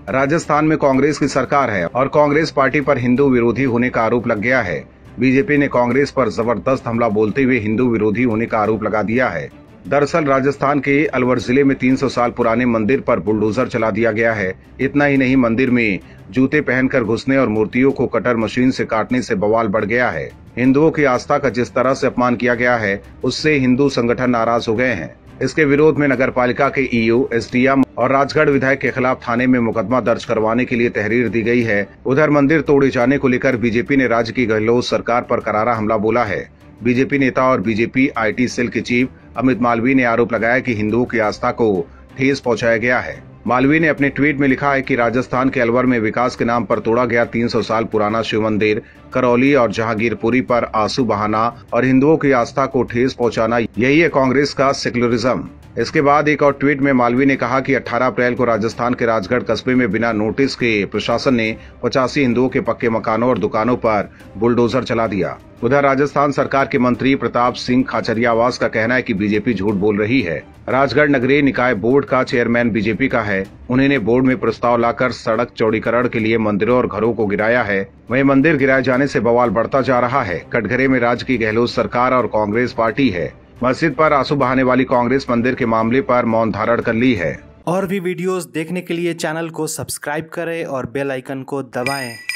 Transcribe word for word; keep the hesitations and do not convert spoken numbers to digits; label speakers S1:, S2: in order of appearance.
S1: राजस्थान में कांग्रेस की सरकार है और कांग्रेस पार्टी पर हिंदू विरोधी होने का आरोप लग गया है। बीजेपी ने कांग्रेस पर जबरदस्त हमला बोलते हुए हिंदू विरोधी होने का आरोप लगा दिया है। दरअसल राजस्थान के अलवर जिले में तीन सौ साल पुराने मंदिर पर बुलडोजर चला दिया गया है। इतना ही नहीं, मंदिर में जूते पहनकर घुसने और मूर्तियों को कटर मशीन से काटने से बवाल बढ़ गया है। हिंदुओं की आस्था का जिस तरह से अपमान किया गया है, उससे हिंदू संगठन नाराज हो गए हैं। इसके विरोध में नगर पालिका के ईओ, एसडीएम और राजगढ़ विधायक के खिलाफ थाने में मुकदमा दर्ज करवाने के लिए तहरीर दी गई है। उधर मंदिर तोड़े जाने को लेकर बीजेपी ने राज्य की गहलोत सरकार पर करारा हमला बोला है। बीजेपी नेता और बीजेपी आईटी सेल के चीफ अमित मालवीय ने आरोप लगाया कि हिंदुओं की आस्था को ठेस पहुंचाया गया है। मालवीय ने अपने ट्वीट में लिखा है कि राजस्थान के अलवर में विकास के नाम पर तोड़ा गया तीन सौ साल पुराना शिव मंदिर, करौली और जहांगीरपुरी पर आंसू बहाना और हिंदुओं की आस्था को ठेस पहुंचाना, यही है कांग्रेस का सेक्युलरिज्म। इसके बाद एक और ट्वीट में मालवीय ने कहा कि अठारह अप्रैल को राजस्थान के राजगढ़ कस्बे में बिना नोटिस के प्रशासन ने पचासी हिंदुओं के पक्के मकानों और दुकानों पर बुलडोजर चला दिया। उधर राजस्थान सरकार के मंत्री प्रताप सिंह खाचरियावास का कहना है कि बीजेपी झूठ बोल रही है। राजगढ़ नगरीय निकाय बोर्ड का चेयरमैन बीजेपी का है। उन्होंने बोर्ड में प्रस्ताव लाकर सड़क चौड़ीकरण के लिए मंदिरों और घरों को गिराया है। वहीं मंदिर गिराए जाने से बवाल बढ़ता जा रहा है। कटघरे में राज्य की गहलोत सरकार और कांग्रेस पार्टी है। मस्जिद पर आंसू बहाने वाली कांग्रेस मंदिर के मामले पर मौन धारण कर ली है।
S2: और भी वीडियोस देखने के लिए चैनल को सब्सक्राइब करें और बेल आइकन को दबाएं।